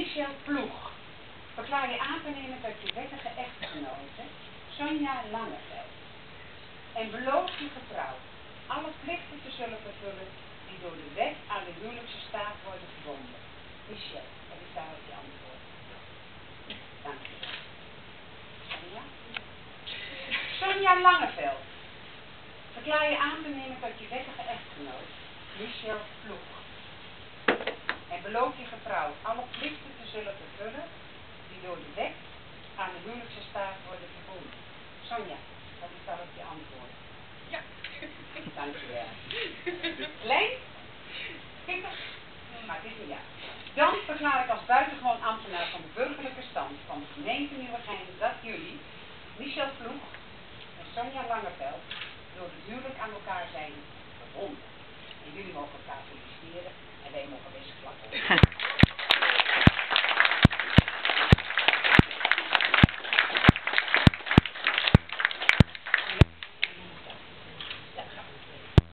Michel Ploeg. Verklaar je aan te nemen tot je wettige echtgenote, Sonja Langeveld. En beloof je getrouw alle plichten te zullen vervullen die door de wet aan de huwelijkse staat worden verbonden. Michel, wat is daarop je antwoord? Dank je wel. Sonja? Sonja Langeveld. Verklaar je aan te nemen tot je wettige echtgenoot, Michel Ploeg. En beloof je getrouw alle plichten te zullen vervullen die door de wet aan de huwelijkse staat worden verbonden. Sonja, wat is daarop je antwoord? Ja. Dank je wel. Klein? Kikker? Maar het is een ja. Dan verklaar ik als buitengewoon ambtenaar van de burgerlijke stand van de gemeente Nieuwegein dat jullie, Michel Ploeg en Sonja Langeveld, door het huwelijk aan elkaar zijn verbonden. En jullie mogen elkaar feliciteren.